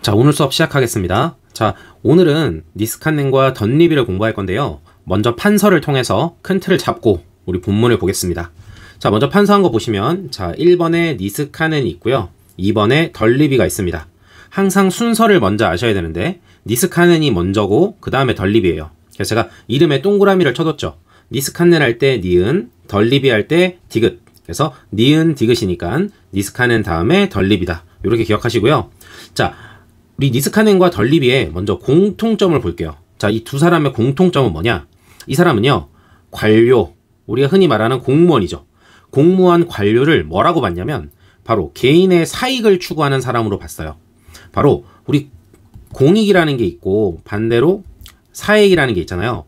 자, 오늘 수업 시작하겠습니다. 자, 오늘은 니스칸넨과 던리비를 공부할 건데요. 먼저 판서를 통해서 큰 틀을 잡고 우리 본문을 보겠습니다. 자, 먼저 판서한 거 보시면, 자, 1번에 니스칸넨이 있고요. 2번에 던리비가 있습니다. 항상 순서를 먼저 아셔야 되는데, 니스칸넨이 먼저고 그 다음에 던리비예요. 그래서 제가 이름에 동그라미를 쳐뒀죠. 니스칸넨 할 때 니은, 던리비 할 때 디귿. 그래서 니은 디귿이니까 니스칸넨 다음에 던리비다. 이렇게 기억하시고요. 자, 우리 니스칸넨과 던리비의 먼저 공통점을 볼게요. 자, 이 두 사람의 공통점은 뭐냐? 이 사람은요, 관료, 우리가 흔히 말하는 공무원이죠. 공무원 관료를 뭐라고 봤냐면 바로 개인의 사익을 추구하는 사람으로 봤어요. 바로 우리 공익이라는 게 있고 반대로 사익이라는 게 있잖아요.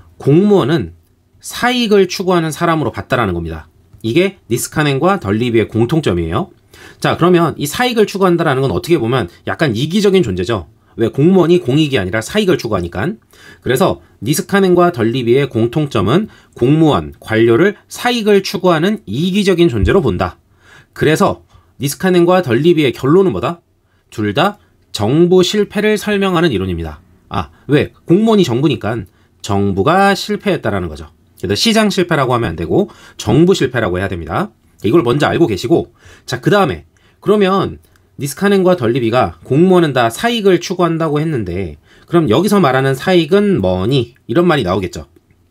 공무원은 사익을 추구하는 사람으로 봤다라는 겁니다. 이게 니스칸넨과 던리비의 공통점이에요. 자, 그러면 이 사익을 추구한다라는 건 어떻게 보면 약간 이기적인 존재죠. 왜? 공무원이 공익이 아니라 사익을 추구하니까. 그래서 니스칸넨과 던리비의 공통점은 공무원, 관료를 사익을 추구하는 이기적인 존재로 본다. 그래서 니스칸넨과 던리비의 결론은 뭐다? 둘 다 정부 실패를 설명하는 이론입니다. 아, 왜? 공무원이 정부니까 정부가 실패했다라는 거죠. 그래서 시장 실패라고 하면 안 되고 정부 실패라고 해야 됩니다. 이걸 먼저 알고 계시고, 자, 그 다음에 그러면 니스칸넨과 던리비가 공무원은 다 사익을 추구한다고 했는데 그럼 여기서 말하는 사익은 뭐니? 이런 말이 나오겠죠.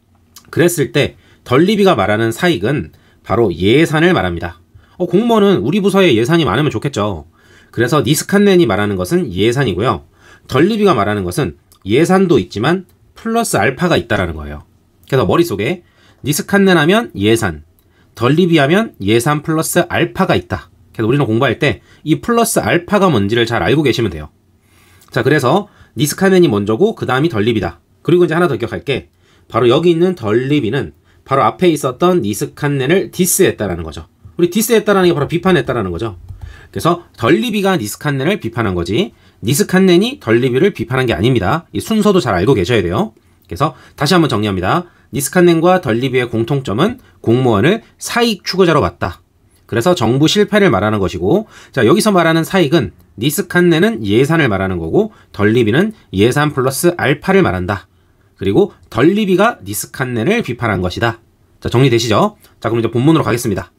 그랬을 때 던리비가 말하는 사익은 바로 예산을 말합니다. 공무원은 우리 부서에 예산이 많으면 좋겠죠. 그래서 니스칸넨이 말하는 것은 예산이고요. 던리비가 말하는 것은 예산도 있지만 플러스 알파가 있다라는 거예요. 그래서 머릿속에 니스칸넨 하면 예산, 던리비 하면 예산 플러스 알파가 있다. 그래서 우리는 공부할 때 이 플러스 알파가 뭔지를 잘 알고 계시면 돼요. 자, 그래서 니스칸넨이 먼저고 그 다음이 던리비다. 그리고 이제 하나 더 기억할게. 바로 여기 있는 던리비는 바로 앞에 있었던 니스칸넨을 디스했다라는 거죠. 우리 디스했다라는 게 바로 비판했다라는 거죠. 그래서 던리비가 니스칸넨을 비판한 거지 니스칸넨이 던리비를 비판한 게 아닙니다. 이 순서도 잘 알고 계셔야 돼요. 그래서 다시 한번 정리합니다. 니스칸넨과 던리비의 공통점은 공무원을 사익 추구자로 봤다. 그래서 정부 실패를 말하는 것이고, 자, 여기서 말하는 사익은 니스칸넨은 예산을 말하는 거고 던리비는 예산 플러스 알파를 말한다. 그리고 던리비가 니스칸넨을 비판한 것이다. 자, 정리되시죠? 자, 그럼 이제 본문으로 가겠습니다.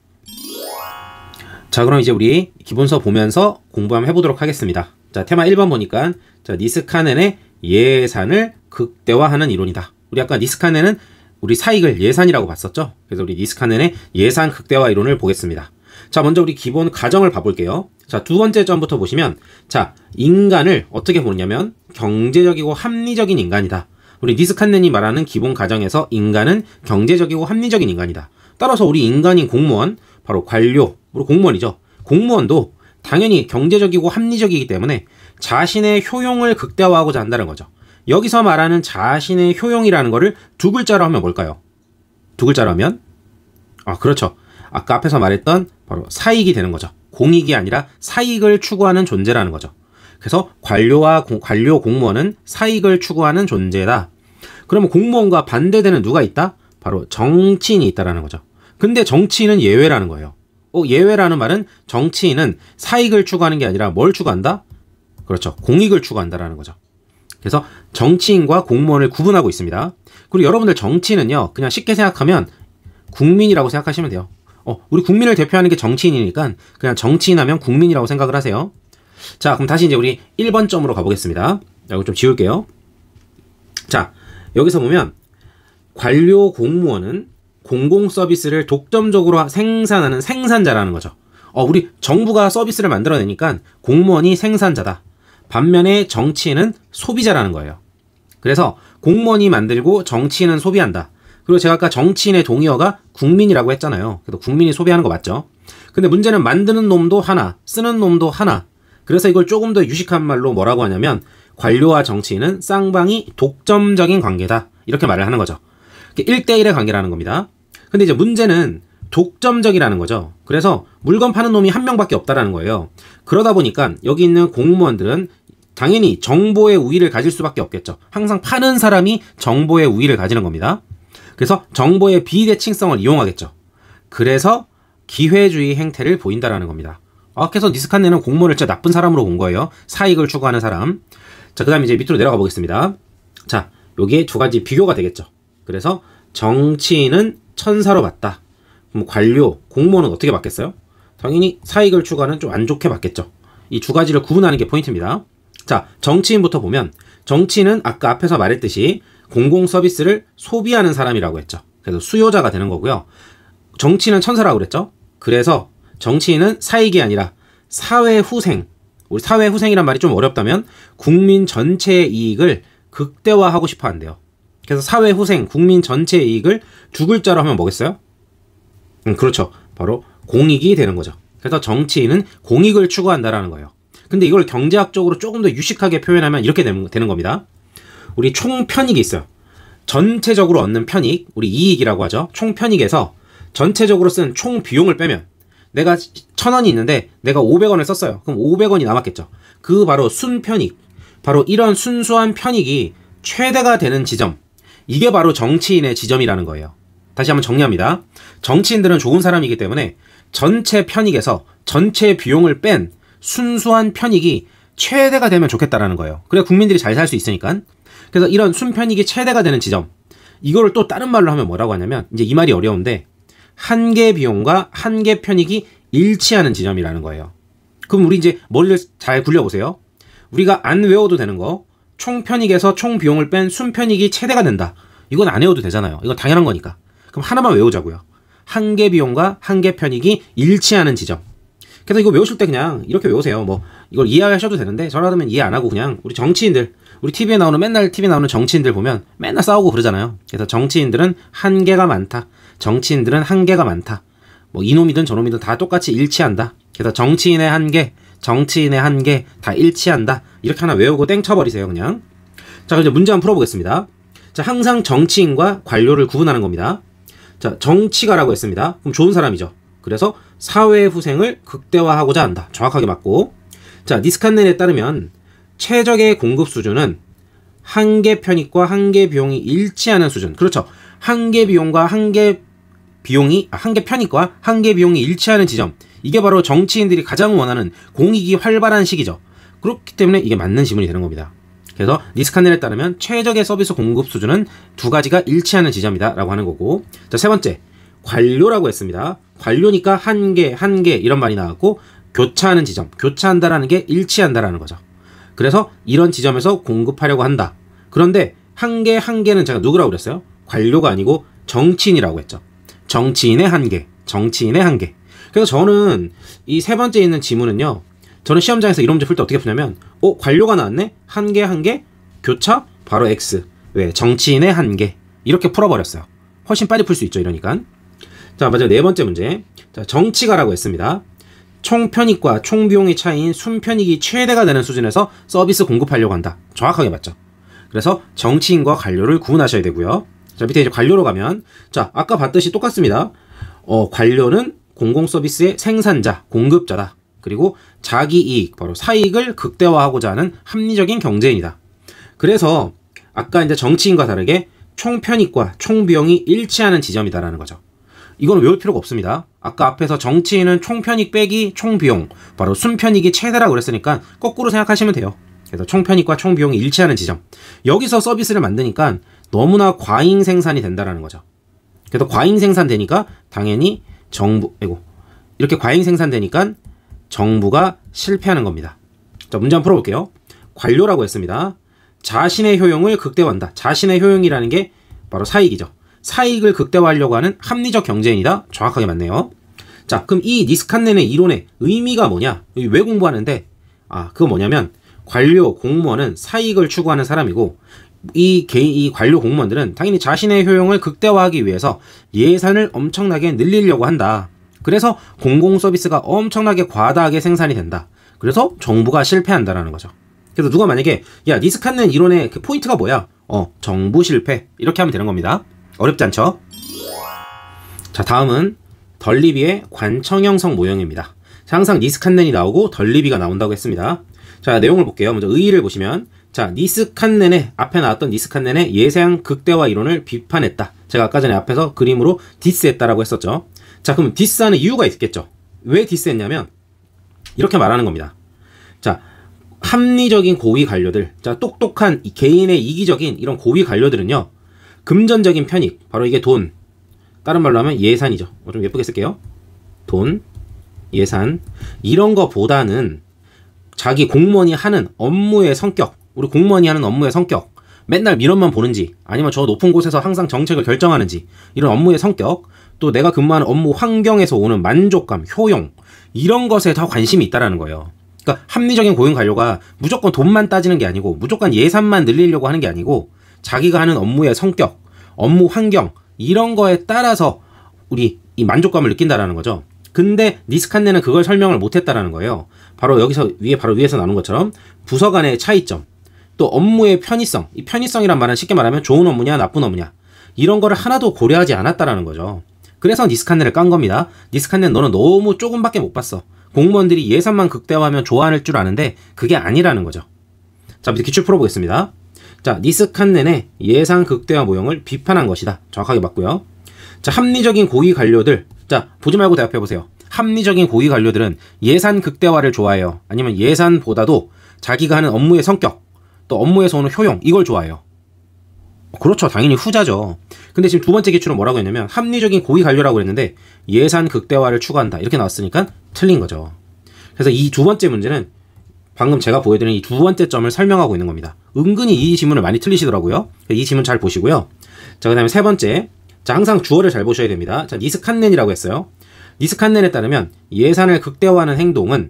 자, 그럼 이제 우리 기본서 보면서 공부 한번 해보도록 하겠습니다. 자, 테마 1번 보니까, 자, 니스칸넨의 예산을 극대화하는 이론이다. 우리 아까 니스칸넨은 우리 사익을 예산이라고 봤었죠? 그래서 우리 니스칸넨의 예산 극대화 이론을 보겠습니다. 자, 먼저 우리 기본 가정을 봐볼게요. 자, 두 번째 점부터 보시면, 자, 인간을 어떻게 보느냐면 경제적이고 합리적인 인간이다. 우리 니스칸넨이 말하는 기본 가정에서 인간은 경제적이고 합리적인 인간이다. 따라서 우리 인간인 공무원, 바로 관료, 우리 공무원이죠. 공무원도 당연히 경제적이고 합리적이기 때문에 자신의 효용을 극대화하고자 한다는 거죠. 여기서 말하는 자신의 효용이라는 거를 두 글자로 하면 뭘까요? 두 글자로 하면? 그렇죠. 아까 앞에서 말했던 바로 사익이 되는 거죠. 공익이 아니라 사익을 추구하는 존재라는 거죠. 그래서 관료 공무원은 사익을 추구하는 존재다. 그러면 공무원과 반대되는 누가 있다? 바로 정치인이 있다라는 거죠. 근데 정치인은 예외라는 거예요. 예외라는 말은 정치인은 사익을 추구하는 게 아니라 뭘 추구한다? 그렇죠. 공익을 추구한다라는 거죠. 그래서 정치인과 공무원을 구분하고 있습니다. 그리고 여러분들 정치인은요, 그냥 쉽게 생각하면 국민이라고 생각하시면 돼요. 우리 국민을 대표하는 게 정치인이니까 그냥 정치인 하면 국민이라고 생각을 하세요. 자, 그럼 다시 이제 우리 1번 점으로 가보겠습니다. 이거 좀 지울게요. 자, 여기서 보면 관료 공무원은 공공 서비스를 독점적으로 생산하는 생산자라는 거죠. 우리 정부가 서비스를 만들어내니까 공무원이 생산자다. 반면에 정치인은 소비자라는 거예요. 그래서 공무원이 만들고 정치인은 소비한다. 그리고 제가 아까 정치인의 동의어가 국민이라고 했잖아요. 그래서 국민이 소비하는 거 맞죠? 근데 문제는 만드는 놈도 하나, 쓰는 놈도 하나. 그래서 이걸 조금 더 유식한 말로 뭐라고 하냐면 관료와 정치인은 쌍방이 독점적인 관계다. 이렇게 말을 하는 거죠. 1대1의 관계라는 겁니다. 근데 이제 문제는 독점적이라는 거죠. 그래서 물건 파는 놈이 한 명밖에 없다라는 거예요. 그러다 보니까 여기 있는 공무원들은 당연히 정보의 우위를 가질 수밖에 없겠죠. 항상 파는 사람이 정보의 우위를 가지는 겁니다. 그래서 정보의 비대칭성을 이용하겠죠. 그래서 기회주의 행태를 보인다라는 겁니다. 그래서 니스칸네는 공무원을 진짜 나쁜 사람으로 본 거예요. 사익을 추구하는 사람. 자, 그 다음에 이제 밑으로 내려가 보겠습니다. 자, 여기에 두 가지 비교가 되겠죠. 그래서 정치인은 천사로 봤다. 그럼 관료, 공무원은 어떻게 봤겠어요? 당연히 사익을 추구하는 좀 안 좋게 봤겠죠. 이 두 가지를 구분하는 게 포인트입니다. 자, 정치인부터 보면 정치인은 아까 앞에서 말했듯이 공공 서비스를 소비하는 사람이라고 했죠. 그래서 수요자가 되는 거고요. 정치인은 천사라고 그랬죠. 그래서 정치인은 사익이 아니라 사회후생, 우리 사회후생이란 말이 좀 어렵다면 국민 전체의 이익을 극대화하고 싶어 한대요. 그래서 사회후생, 국민 전체의 이익을 두 글자로 하면 뭐겠어요? 그렇죠. 바로 공익이 되는 거죠. 그래서 정치인은 공익을 추구한다라는 거예요. 근데 이걸 경제학적으로 조금 더 유식하게 표현하면 이렇게 되는 겁니다. 우리 총편익이 있어요. 전체적으로 얻는 편익, 우리 이익이라고 하죠. 총편익에서 전체적으로 쓴 총비용을 빼면 내가 1,000원이 있는데 내가 500원을 썼어요. 그럼 500원이 남았겠죠. 그 바로 순편익, 바로 이런 순수한 편익이 최대가 되는 지점, 이게 바로 정치인의 지점이라는 거예요. 다시 한번 정리합니다. 정치인들은 좋은 사람이기 때문에 전체 편익에서 전체 비용을 뺀 순수한 편익이 최대가 되면 좋겠다라는 거예요. 그래야 국민들이 잘 살 수 있으니까. 그래서 이런 순편익이 최대가 되는 지점, 이거를 또 다른 말로 하면 뭐라고 하냐면, 이제 이 말이 어려운데 한계 비용과 한계 편익이 일치하는 지점이라는 거예요. 그럼 우리 이제 머리를 잘 굴려보세요. 우리가 안 외워도 되는 거, 총 편익에서 총 비용을 뺀 순편익이 최대가 된다. 이건 안 외워도 되잖아요. 이건 당연한 거니까. 그럼 하나만 외우자고요. 한계 비용과 한계 편익이 일치하는 지점. 그래서 이거 외우실 때 그냥 이렇게 외우세요. 뭐 이걸 이해하셔도 되는데, 저라 하면 이해 안 하고 그냥 우리 정치인들, 우리 TV에 나오는, 맨날 TV에 나오는 정치인들 보면 맨날 싸우고 그러잖아요. 그래서 정치인들은 한계가 많다. 정치인들은 한계가 많다. 뭐 이놈이든 저놈이든 다 똑같이 일치한다. 그래서 정치인의 한계, 정치인의 한계 다 일치한다. 이렇게 하나 외우고 땡 쳐버리세요, 그냥. 자, 이제 문제 한번 풀어보겠습니다. 자, 항상 정치인과 관료를 구분하는 겁니다. 자, 정치가라고 했습니다. 그럼 좋은 사람이죠. 그래서 사회후생을 극대화하고자 한다. 정확하게 맞고. 자, 니스칸넨에 따르면 최적의 공급 수준은 한계 편익과 한계 비용이 일치하는 수준. 그렇죠. 한계 비용과 한계 편익과 한계 비용이 일치하는 지점. 이게 바로 정치인들이 가장 원하는 공익이 활발한 시기죠. 그렇기 때문에 이게 맞는 지문이 되는 겁니다. 그래서 니스칸넨에 따르면 최적의 서비스 공급 수준은 두 가지가 일치하는 지점이다 라고 하는 거고. 자, 세 번째, 관료라고 했습니다. 관료니까 한계 이런 말이 나왔고, 교차하는 지점, 교차한다라는 게 일치한다라는 거죠. 그래서 이런 지점에서 공급하려고 한다. 그런데 한계는 제가 누구라고 그랬어요? 관료가 아니고 정치인이라고 했죠. 정치인의 한계. 그래서 저는 이 세 번째 있는 지문은요, 저는 시험장에서 이런 문제 풀 때 어떻게 푸냐면, 관료가 나왔네? 한계, 교차, 바로 X. 왜? 정치인의 한계. 이렇게 풀어버렸어요. 훨씬 빨리 풀 수 있죠, 이러니까. 자, 맞아요. 네 번째 문제. 자, 정치가라고 했습니다. 총편익과 총비용의 차이인 순편익이 최대가 되는 수준에서 서비스 공급하려고 한다. 정확하게 맞죠. 그래서 정치인과 관료를 구분하셔야 되고요. 자, 밑에 이제 관료로 가면, 자, 아까 봤듯이 똑같습니다. 관료는 공공서비스의 생산자, 공급자다. 그리고 자기 이익, 바로 사익을 극대화하고자 하는 합리적인 경제인이다. 그래서 아까 이제 정치인과 다르게 총편익과 총비용이 일치하는 지점이다라는 거죠. 이거는 외울 필요가 없습니다. 아까 앞에서 정치인은 총편익 빼기 총비용, 바로 순편익이 최대라고 그랬으니까 거꾸로 생각하시면 돼요. 그래서 총편익과 총비용이 일치하는 지점. 여기서 서비스를 만드니까 너무나 과잉 생산이 된다라는 거죠. 그래서 과잉 생산되니까 당연히 이렇게 과잉 생산되니까 정부가 실패하는 겁니다. 자, 문제 한번 풀어볼게요. 관료라고 했습니다. 자신의 효용을 극대화한다. 자신의 효용이라는 게 바로 사익이죠. 사익을 극대화하려고 하는 합리적 경제인이다. 정확하게 맞네요. 자, 그럼 이 니스칸넨의 이론의 의미가 뭐냐? 왜 공부하는데? 그거 뭐냐면, 관료, 공무원은 사익을 추구하는 사람이고, 이 관료 공무원들은 당연히 자신의 효용을 극대화하기 위해서 예산을 엄청나게 늘리려고 한다. 그래서 공공서비스가 엄청나게 과다하게 생산이 된다. 그래서 정부가 실패한다라는 거죠. 그래서 누가 만약에, 야, 니스칸넨 이론의 그 포인트가 뭐야? 정부 실패. 이렇게 하면 되는 겁니다. 어렵지 않죠? 자, 다음은 덜리비의 관청형성 모형입니다. 자, 항상 니스칸넨이 나오고 덜리비가 나온다고 했습니다. 자, 내용을 볼게요. 먼저 의의를 보시면, 자, 앞에 나왔던 니스칸넨의 예상 극대화 이론을 비판했다. 제가 아까 전에 앞에서 그림으로 디스했다라고 했었죠. 자, 그럼 디스하는 이유가 있겠죠. 왜 디스했냐면, 이렇게 말하는 겁니다. 자, 합리적인 고위 관료들, 자, 똑똑한 개인의 이기적인 이런 고위 관료들은요, 금전적인 편익, 바로 이게 돈, 다른 말로 하면 예산이죠. 좀 예쁘게 쓸게요. 돈, 예산, 이런 거보다는 자기 공무원이 하는 업무의 성격, 우리 공무원이 하는 업무의 성격, 맨날 민원만 보는지, 아니면 저 높은 곳에서 항상 정책을 결정하는지, 이런 업무의 성격, 또 내가 근무하는 업무 환경에서 오는 만족감, 효용, 이런 것에 더 관심이 있다라는 거예요. 그러니까 합리적인 고용 관료가 무조건 돈만 따지는 게 아니고, 무조건 예산만 늘리려고 하는 게 아니고, 자기가 하는 업무의 성격, 업무 환경, 이런 거에 따라서 우리 이 만족감을 느낀다라는 거죠. 근데 니스칸네는 그걸 설명을 못했다라는 거예요. 바로 여기서 바로 위에서 나눈 것처럼 부서 간의 차이점, 또 업무의 편의성, 이 편의성이란 말은 쉽게 말하면 좋은 업무냐 나쁜 업무냐, 이런 거를 하나도 고려하지 않았다라는 거죠. 그래서 니스칸네를 깐 겁니다. 니스칸네는 너는 너무 조금밖에 못 봤어. 공무원들이 예산만 극대화하면 좋아할 줄 아는데 그게 아니라는 거죠. 자, 밑에 기출 풀어보겠습니다. 자, 니스칸넨의 예산 극대화 모형을 비판한 것이다. 정확하게 맞고요. 자, 합리적인 고위 관료들, 자, 보지 말고 대답해보세요. 합리적인 고위 관료들은 예산 극대화를 좋아해요? 아니면 예산보다도 자기가 하는 업무의 성격, 또 업무에서 오는 효용, 이걸 좋아해요? 그렇죠. 당연히 후자죠. 근데 지금 두 번째 기출은 뭐라고 했냐면 합리적인 고위 관료라고 했는데 예산 극대화를 추구한다, 이렇게 나왔으니까 틀린 거죠. 그래서 이 두 번째 문제는 방금 제가 보여드린 이 두 번째 점을 설명하고 있는 겁니다. 은근히 이 지문을 많이 틀리시더라고요. 이 지문 잘 보시고요. 자, 그 다음에 세 번째, 자, 항상 주어를 잘 보셔야 됩니다. 자, 니스칸넨이라고 했어요. 니스칸넨에 따르면 예산을 극대화하는 행동은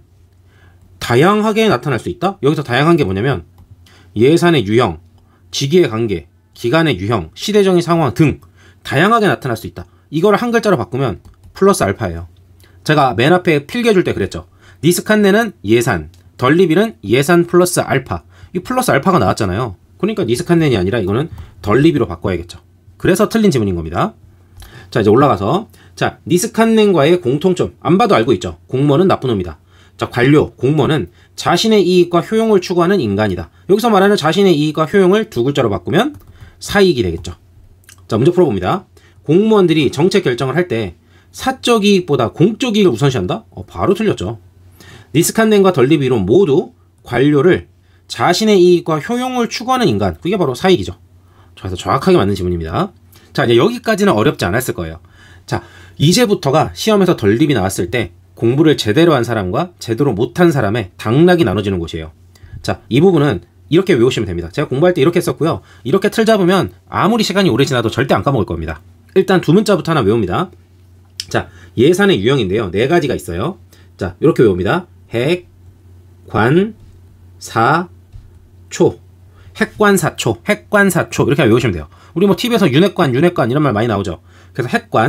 다양하게 나타날 수 있다? 여기서 다양한 게 뭐냐면 예산의 유형, 직위의 관계, 기간의 유형, 시대적인 상황 등 다양하게 나타날 수 있다. 이거를 한 글자로 바꾸면 플러스 알파예요. 제가 맨 앞에 필기해줄 때 그랬죠. 니스칸넨은 예산, 덜리빌은 예산 플러스 알파. 이 플러스 알파가 나왔잖아요. 그러니까 니스칸넨이 아니라 이거는 덜리비로 바꿔야겠죠. 그래서 틀린 지문인 겁니다. 자, 이제 올라가서, 자, 니스칸넨과의 공통점, 안 봐도 알고 있죠. 공무원은 나쁜 놈이다. 자, 관료, 공무원은 자신의 이익과 효용을 추구하는 인간이다. 여기서 말하는 자신의 이익과 효용을 두 글자로 바꾸면 사익이 되겠죠. 자, 문제 풀어봅니다. 공무원들이 정책 결정을 할 때 사적 이익보다 공적 이익을 우선시한다? 바로 틀렸죠. 니스칸넨과 덜리비론 모두 관료를 자신의 이익과 효용을 추구하는 인간, 그게 바로 사익이죠. 그래서 정확하게 맞는 지문입니다. 자, 이제 여기까지는 어렵지 않았을 거예요. 자, 이제부터가 시험에서 덜립이 나왔을 때 공부를 제대로 한 사람과 제대로 못한 사람의 당락이 나눠지는 곳이에요. 자, 이 부분은 이렇게 외우시면 됩니다. 제가 공부할 때 이렇게 했었고요. 이렇게 틀 잡으면 아무리 시간이 오래 지나도 절대 안 까먹을 겁니다. 일단 두 문자부터 하나 외웁니다. 자, 예산의 유형인데요. 네 가지가 있어요. 자, 이렇게 외웁니다. 핵, 관, 사, 초. 핵관사초, 핵관사초, 이렇게 외우시면 돼요. 우리 뭐 TV에서 윤핵관 이런 말 많이 나오죠. 그래서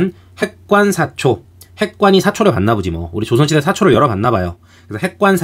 핵관사초, 핵관이 사초를 봤나 보지 뭐. 우리 조선시대 사초를 열어봤나 봐요. 그래서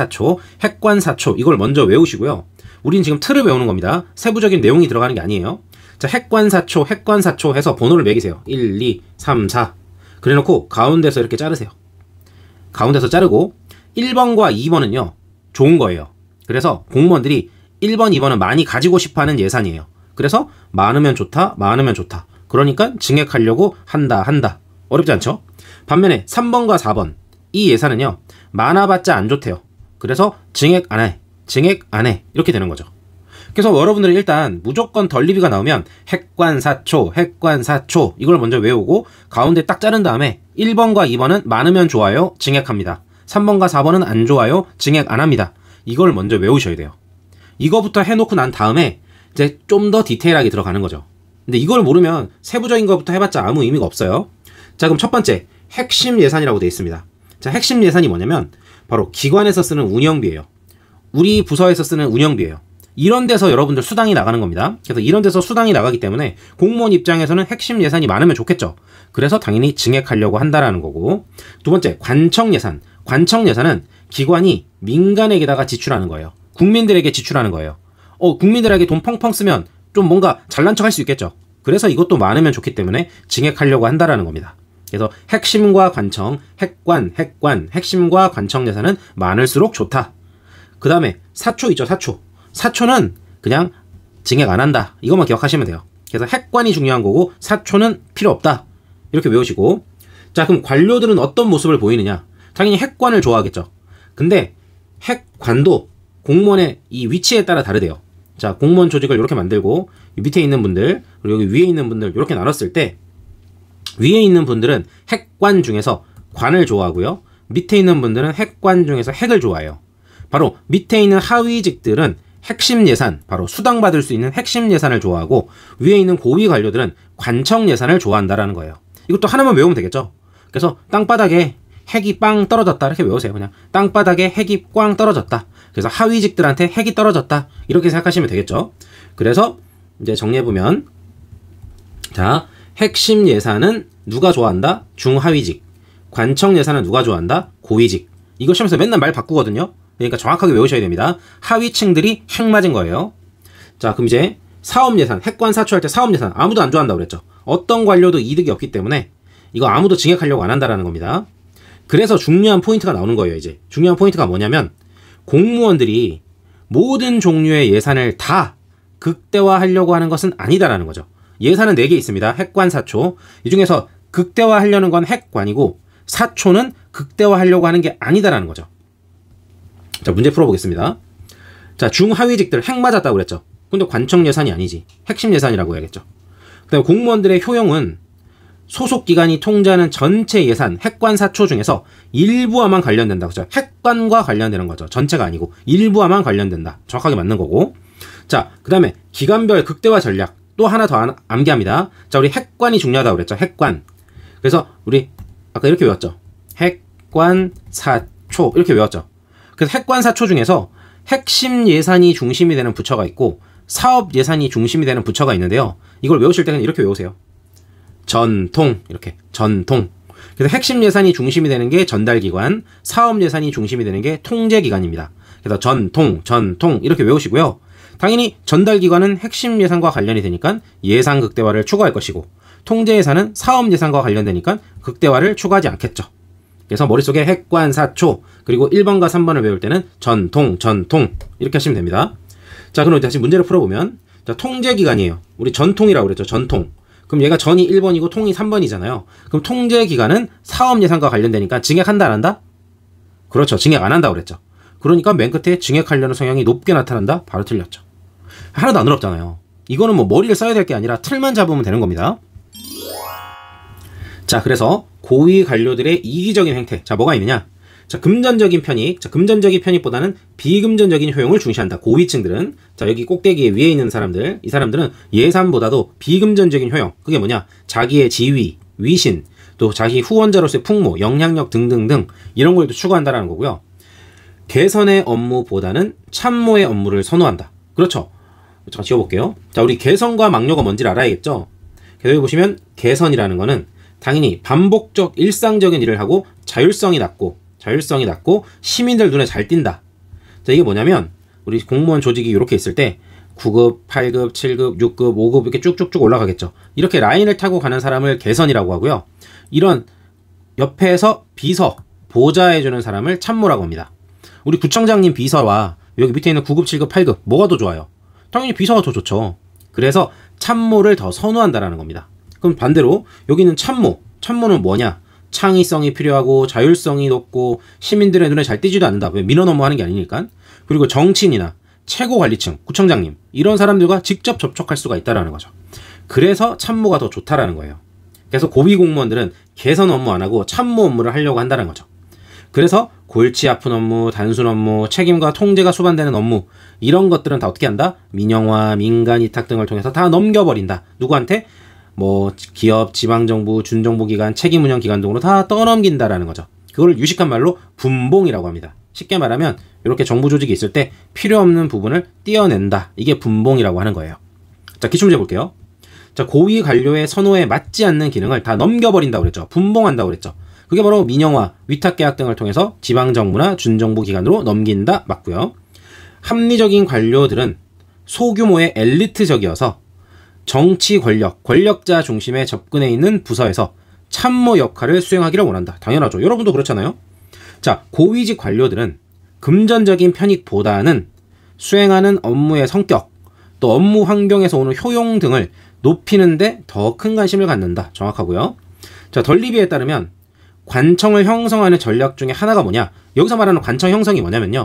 핵관사초, 이걸 먼저 외우시고요. 우리는 지금 틀을 외우는 겁니다. 세부적인 내용이 들어가는 게 아니에요. 자, 핵관사초 해서 번호를 매기세요. 1, 2, 3, 4. 그래 놓고 가운데서 이렇게 자르세요. 가운데서 자르고 1번과 2번은요, 좋은 거예요. 그래서 공무원들이 1번, 2번은 많이 가지고 싶어하는 예산이에요. 그래서 많으면 좋다. 그러니까 증액하려고 한다. 어렵지 않죠? 반면에 3번과 4번, 이 예산은요, 많아봤자 안 좋대요. 그래서 증액 안 해. 이렇게 되는 거죠. 그래서 여러분들이 일단 무조건 덜리비가 나오면 핵관사초 이걸 먼저 외우고 가운데 딱 자른 다음에 1번과 2번은 많으면 좋아요, 증액합니다. 3번과 4번은 안 좋아요, 증액 안 합니다. 이걸 먼저 외우셔야 돼요. 이거부터 해놓고 난 다음에 이제 좀 더 디테일하게 들어가는 거죠. 근데 이걸 모르면 세부적인 것부터 해봤자 아무 의미가 없어요. 자, 그럼 첫 번째, 핵심 예산이라고 되어 있습니다. 자, 핵심 예산이 뭐냐면 바로 기관에서 쓰는 운영비예요. 우리 부서에서 쓰는 운영비예요. 이런 데서 여러분들 수당이 나가는 겁니다. 그래서 이런 데서 수당이 나가기 때문에 공무원 입장에서는 핵심 예산이 많으면 좋겠죠. 그래서 당연히 증액하려고 한다라는 거고. 두 번째, 관청 예산. 관청 예산은 기관이 민간에게다가 지출하는 거예요. 국민들에게 지출하는 거예요. 국민들에게 돈 펑펑 쓰면 좀 뭔가 잘난 척 할 수 있겠죠. 그래서 이것도 많으면 좋기 때문에 증액하려고 한다라는 겁니다. 그래서 핵심과 관청, 핵심과 관청 예산은 많을수록 좋다. 그 다음에 사초 있죠, 사초. 사초는 그냥 증액 안 한다. 이것만 기억하시면 돼요. 그래서 핵관이 중요한 거고 사초는 필요 없다. 이렇게 외우시고. 자, 그럼 관료들은 어떤 모습을 보이느냐? 당연히 핵관을 좋아하겠죠. 근데 핵관도 공무원의 이 위치에 따라 다르대요. 자, 공무원 조직을 이렇게 만들고 밑에 있는 분들 그리고 여기 위에 있는 분들 이렇게 나눴을 때 위에 있는 분들은 핵관 중에서 관을 좋아하고요. 밑에 있는 분들은 핵관 중에서 핵을 좋아해요. 바로 밑에 있는 하위직들은 핵심 예산, 바로 수당받을 수 있는 핵심 예산을 좋아하고 위에 있는 고위 관료들은 관청 예산을 좋아한다라는 거예요. 이것도 하나만 외우면 되겠죠. 그래서 땅바닥에 핵이 빵 떨어졌다 이렇게 외우세요. 그냥 땅바닥에 핵이 꽝 떨어졌다. 그래서 하위직들한테 핵이 떨어졌다 이렇게 생각하시면 되겠죠. 그래서 이제 정리해보면 자, 핵심 예산은 누가 좋아한다? 중하위직. 관청 예산은 누가 좋아한다? 고위직. 이거 시험에서 맨날 말 바꾸거든요. 그러니까 정확하게 외우셔야 됩니다. 하위층들이 핵 맞은 거예요. 자, 그럼 이제 사업 예산, 핵관 사초할 때 사업 예산 아무도 안 좋아한다고 그랬죠. 어떤 관료도 이득이 없기 때문에 이거 아무도 증액하려고 안 한다라는 겁니다. 그래서 중요한 포인트가 나오는 거예요. 이제 중요한 포인트가 뭐냐면 공무원들이 모든 종류의 예산을 다 극대화하려고 하는 것은 아니다라는 거죠. 예산은 4개 있습니다. 핵관, 사초. 이 중에서 극대화하려는 건 핵관이고 사초는 극대화하려고 하는 게 아니다라는 거죠. 자, 문제 풀어보겠습니다. 자, 중하위직들 핵 맞았다고 그랬죠. 근데 관청 예산이 아니지. 핵심 예산이라고 해야겠죠. 그다음에 공무원들의 효용은 소속기관이 통제하는 전체 예산, 핵관 사초 중에서 일부와만 관련된다. 그죠? 핵관과 관련되는 거죠. 전체가 아니고 일부와만 관련된다. 정확하게 맞는 거고. 자, 그 다음에 기관별 극대화 전략 또 하나 더 암기합니다. 자, 우리 핵관이 중요하다고 그랬죠. 핵관. 그래서 우리 아까 이렇게 외웠죠. 핵관 사초 이렇게 외웠죠. 그래서 핵관 사초 중에서 핵심 예산이 중심이 되는 부처가 있고 사업 예산이 중심이 되는 부처가 있는데요. 이걸 외우실 때는 이렇게 외우세요. 전통 이렇게 전통. 그래서 핵심 예산이 중심이 되는 게 전달기관, 사업 예산이 중심이 되는 게 통제기관입니다. 그래서 전통 이렇게 외우시고요. 당연히 전달기관은 핵심 예산과 관련이 되니까 예산 극대화를 추구할 것이고 통제 예산은 사업 예산과 관련되니까 극대화를 추구하지 않겠죠. 그래서 머릿속에 핵관, 사초 그리고 1번과 3번을 외울 때는 전통 이렇게 하시면 됩니다. 자, 그럼 다시 문제를 풀어보면 자, 통제기관이에요. 우리 전통이라고 그랬죠. 전통. 그럼 얘가 전이 1번이고 통이 3번이잖아요. 그럼 통제기관은 사업 예산과 관련되니까 증액한다 안 한다? 그렇죠. 증액 안 한다고 그랬죠. 그러니까 맨 끝에 증액하려는 성향이 높게 나타난다? 바로 틀렸죠. 하나도 안 어렵잖아요. 이거는 뭐 머리를 써야 될 게 아니라 틀만 잡으면 되는 겁니다. 자, 그래서 고위 관료들의 이기적인 행태. 자, 뭐가 있느냐? 자, 금전적인 편익. 자, 금전적인 편익보다는 비금전적인 효용을 중시한다. 고위층들은. 자, 여기 꼭대기에 위에 있는 사람들. 이 사람들은 예산보다도 비금전적인 효용. 그게 뭐냐? 자기의 지위, 위신, 또 자기 후원자로서의 풍모, 영향력 등등등 이런 걸 또 추구한다라는 거고요. 개선의 업무보다는 참모의 업무를 선호한다. 그렇죠. 잠깐 지워볼게요. 자, 우리 개선과 막료가 뭔지를 알아야겠죠? 여기 보시면 개선이라는 거는 당연히 반복적 일상적인 일을 하고 자율성이 낮고 시민들 눈에 잘 띈다. 자, 이게 뭐냐면 우리 공무원 조직이 이렇게 있을 때 9급, 8급, 7급, 6급, 5급 이렇게 쭉쭉쭉 올라가겠죠. 이렇게 라인을 타고 가는 사람을 개선이라고 하고요. 이런 옆에서 비서, 보좌해주는 사람을 참모라고 합니다. 우리 구청장님 비서와 여기 밑에 있는 9급, 7급, 8급 뭐가 더 좋아요? 당연히 비서가 더 좋죠. 그래서 참모를 더 선호한다라는 겁니다. 그럼 반대로 여기는 참모는 뭐냐? 창의성이 필요하고 자율성이 높고 시민들의 눈에 잘 띄지도 않는다. 왜? 민원 업무 하는 게 아니니까. 그리고 정치인이나 최고관리층, 구청장님 이런 사람들과 직접 접촉할 수가 있다라는 거죠. 그래서 참모가 더 좋다라는 거예요. 그래서 고위 공무원들은 개선 업무 안 하고 참모 업무를 하려고 한다는 거죠. 그래서 골치 아픈 업무, 단순 업무, 책임과 통제가 수반되는 업무 이런 것들은 다 어떻게 한다? 민영화, 민간 위탁 등을 통해서 다 넘겨버린다. 누구한테? 뭐 기업, 지방정부, 준정부기관, 책임운영기관 등으로 다 떠넘긴다라는 거죠. 그걸 유식한 말로 분봉이라고 합니다. 쉽게 말하면 이렇게 정부 조직이 있을 때 필요 없는 부분을 떼어낸다. 이게 분봉이라고 하는 거예요. 자, 기출문제 볼게요. 자, 고위 관료의 선호에 맞지 않는 기능을 다 넘겨버린다고 그랬죠. 분봉한다고 그랬죠. 그게 바로 민영화, 위탁계약 등을 통해서 지방정부나 준정부기관으로 넘긴다. 맞고요. 합리적인 관료들은 소규모의 엘리트적이어서 정치 권력, 권력자 중심에 접근해 있는 부서에서 참모 역할을 수행하기를 원한다. 당연하죠. 여러분도 그렇잖아요. 자, 고위직 관료들은 금전적인 편익보다는 수행하는 업무의 성격, 또 업무 환경에서 오는 효용 등을 높이는데 더 큰 관심을 갖는다. 정확하고요. 자, 덜리비에 따르면 관청을 형성하는 전략 중에 하나가 뭐냐? 여기서 말하는 관청 형성이 뭐냐면요.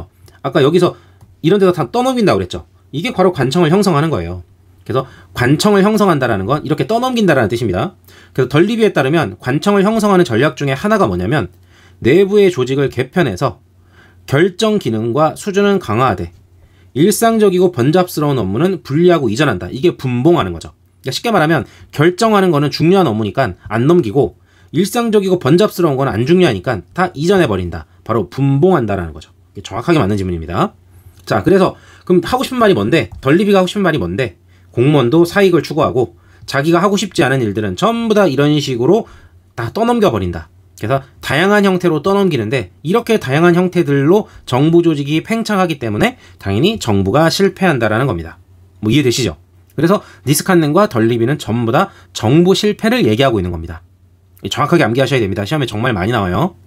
아까 여기서 이런 데서 다 떠넘긴다고 그랬죠. 이게 바로 관청을 형성하는 거예요. 그래서 관청을 형성한다라는 건 이렇게 떠넘긴다라는 뜻입니다. 그래서 덜리비에 따르면 관청을 형성하는 전략 중에 하나가 뭐냐면 내부의 조직을 개편해서 결정 기능과 수준은 강화하되 일상적이고 번잡스러운 업무는 분리하고 이전한다. 이게 분봉하는 거죠. 그러니까 쉽게 말하면 결정하는 거는 중요한 업무니까 안 넘기고 일상적이고 번잡스러운 건 안 중요하니까 다 이전해버린다. 바로 분봉한다라는 거죠. 이게 정확하게 맞는 지문입니다. 자, 그래서 그럼 하고 싶은 말이 뭔데? 덜리비가 하고 싶은 말이 뭔데? 공무원도 사익을 추구하고 자기가 하고 싶지 않은 일들은 전부 다 이런 식으로 다 떠넘겨버린다. 그래서 다양한 형태로 떠넘기는데 이렇게 다양한 형태들로 정부 조직이 팽창하기 때문에 당연히 정부가 실패한다라는 겁니다. 뭐 이해되시죠? 그래서 니스칸넨과 덜리비는 전부 다 정부 실패를 얘기하고 있는 겁니다. 정확하게 암기하셔야 됩니다. 시험에 정말 많이 나와요.